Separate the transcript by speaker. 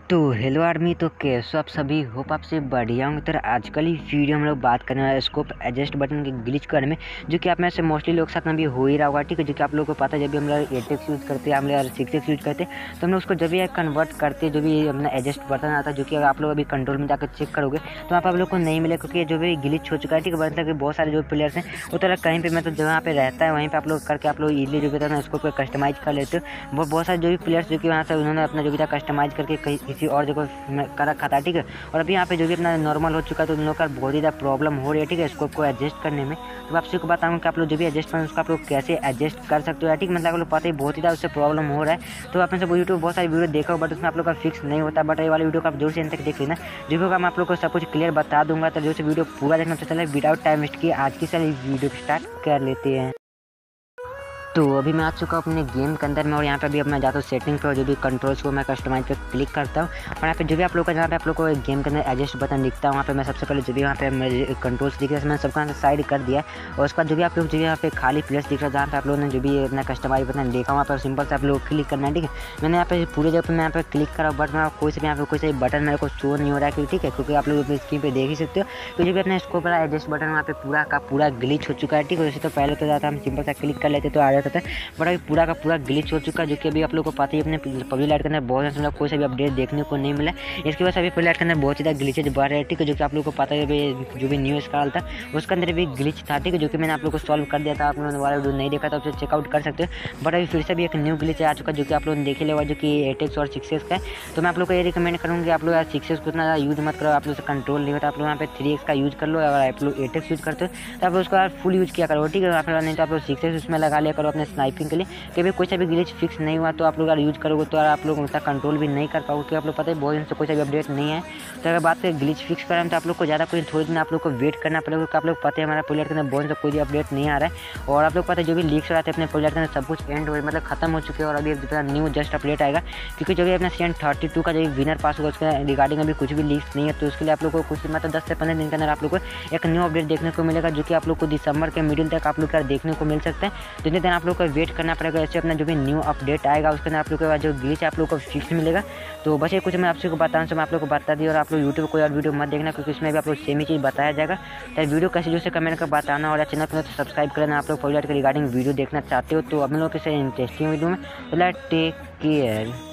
Speaker 1: तो hello army, तो कैसे आप सभी होप आपसे बढ़िया होंगे। तो आजकल ही वीडियो हम लोग बात करने वाले स्कोप एडजस्ट बटन के ग्लिच करने में, जो कि आप में से मोस्टली लोग साथ में भी हो ही रहा होगा। ठीक है, जो कि आप लोगों को पता है, जब भी हम लोग 8x यूज़ करते हैं, हम लोग 6x यूज़ करते हैं, तो हम लोग उसको जब भी कन्वर्ट करते हैं, जो भी अपना एडजस्ट बटन आता है, जो कि आप लोग अभी कंट्रोल में जाकर चेक करोगे तो वहाँ पर आप लोग को नहीं मिलेगा, क्योंकि जो भी ग्लिच हो चुका है। ठीक है, मतलब कि बहुत सारे जो प्लेयर्स हैं वो तरह कहीं पर मतलब जहाँ पे रहता है वहीं पर आप लोग करके आप लोग इजीली जो भी था स्कोप को कस्टमाइज़ कर लेते हो। बहुत सारे जो भी प्लेयर्स जो कि वहाँ से उन्होंने अपना जो भी था कस्टमाइज़ करके किसी और जगह कर रखा था। ठीक है, और अभी यहाँ पे जो भी अपना नॉर्मल हो चुका है, तो उन लोग का बहुत ही ज़्यादा प्रॉब्लम हो रही है। ठीक है, स्कोप को एडजस्ट करने में। तो आपसे को बताऊँगा कि आप लोग जो भी एडजस्ट करें उसको आप लोग कैसे एडजस्ट कर सकते हो। ठीक, मतलब आप लोग पता ही बहुत ही ज़्यादा उससे प्रॉब्लम हो रहा है। तो आपने सब यूट्यूब बहुत सारी वीडियो देखा हो, बट उसमें आप लोग का फिक्स नहीं होता। बट ये वाली वीडियो का आप जोर से एंड तक देख लेना, जो भी मैं आप लोग को सब कुछ क्लियर बता दूंगा। तो जो से वीडियो पूरा देखना, तो चले विदाउट टाइम वेस्ट किए आज की सारी वीडियो स्टार्ट कर लेते हैं। तो अभी मैं आ चुका हूँ अपने गेम के अंदर में, और यहाँ पे अभी मैं जाता हूँ सेटिंग पे, और जो भी कंट्रोल्स को मैं कस्टमाइज पे क्लिक करता हूँ। और यहाँ पे जो भी आप लोग का जहाँ पे आप लोग को गेम के अंदर एडजस्ट बटन दिखता है, वहाँ पे मैं सबसे पहले जो भी यहाँ पे मेरे कंट्रोल्स दिख रहा है मैंने सबका साइड कर दिया। और उसके बाद जो भी आप लोग जो यहाँ पे खाली प्लेस दिख रहा है, जहाँ पे आप लोगों ने जो भी अपना कस्टमाइज बटन देखा, वहाँ पर सिंपल से आप लोग क्लिक करना है। ठीक है, मैंने यहाँ पे पूरे जगह पर मैं यहाँ पे क्लिक करा, बट मैं कोई से भी यहाँ पे कोई से बटन मेरे को शो नहीं हो रहा है। ठीक है, क्योंकि आप लोग अपनी स्क्रीन पे देख ही सकते हो कि जो भी अपने स्कोप वाला एडजस्ट बटन वहाँ पे पूरा का पूरा ग्लिच हो चुका है। ठीक है, वैसे तो पहले तो जाता हम सिंपल सा क्लिक कर लेते तो आ जाता था, बट पूरा का पूरा ग्लिच हो चुका है। जो कि अभी आप लोगों को पता ही अपने पबजी लाइट के अंदर बहुत मतलब कोई सा भी अपडेट देखने को नहीं मिला। इसके बाद अभी पबजी लाइट के अंदर बहुत ज़्यादा ग्लिचेज बढ़ रहे हैं। ठीक है, जो कि आप लोगों को पता है जो भी न्यू स्क्रॉल था उसके अंदर भी ग्लिच था। ठीक है, जो कि मैंने आप लोगों को सॉल्व कर दिया था। आप लोगों ने वाला वीडियो नहीं देखा था उसे चेकआउट कर सकते हो। बट अभी फिर से भी एक न्यू ग्लिच आ चुका है, जो कि आप लोगों ने देखे लेगा, जो कि 8x और 6x का है। तो मैं आप लोग को ये रिकमेंड करूँगी, आप लोग 6x को उतना यूज़ मत करो, आप लोग से कंट्रोल नहीं होता। आप लोग यहाँ पे 3x का यूज़ कर लो, अगर आप लोग 8x यूज़ करते हो तो आप उसका फुल यूज़ किया करो। ठीक है, आप नहीं तो आप लोग 6x उसमें लगा लिया करो अपने स्नाइपिंग के लिए। कभी कोई सा भी ग्लिच फिक्स नहीं हुआ तो आप लोग अगर यूज़ करोगे तो आप लोग उतना कंट्रोल भी नहीं कर पाओगे, क्योंकि आप लोग पता है बहुत दिन से कोई सा भी अपडेट नहीं है। तो अगर बात करें ग्लिच फिक्स करें तो आप लोग को ज़्यादा कोई थोड़ी दिन आप लोग को वेट करना पड़ेगा, क्योंकि आप लोग पता है हमारा प्लेयर के अंदर बहुत से कोई भी अपडेट नहीं आ रहा है। और आप लोग पता है जो भी लीक्स रहते हैं अपने प्लेयर के अंदर सब कुछ एंड हो मतलब खत्म हो चुके हैं, और अभी न्यू जस्ट अपडेट आएगा। क्योंकि जो भी अपना सीजन 32 का जो विनर पास होगा उसके रिगार्डिंग अभी कुछ भी लीक्स नहीं है। तो उसके लिए आप लोग को कुछ मतलब 10 से 15 दिन के अंदर आप लोग को एक न्यू अपडेट देखने को मिलेगा, जो कि आप लोग को दिसंबर के मिडिल तक आप लोग का देखने को मिल सकता है। जितने दिन आप लोग को वेट करना पड़ेगा। ऐसे अपना जो भी न्यू अपडेट आएगा उसके अंदर आप लोग के बाद जो ग्लिच आप लोग को फिक्स मिलेगा। तो बस ये कुछ मैं आपसे को बताऊँ तो मैं आप लोग को बता दी। और आप लोग यूट्यूब कोई और वीडियो मत देखना, क्योंकि उसमें भी आप लोग सेम ही चीज़ बताया जाएगा। तो वीडियो कैसे जो से कमेंट कर बताना, और चैनल पर तो सब्सक्राइब करना। आप लोग पॉपुलर के रिगार्डिंग वीडियो देखना चाहते हो तो अपने लोग के इंटरेस्टिंग वीडियो में। तो टेक केयर।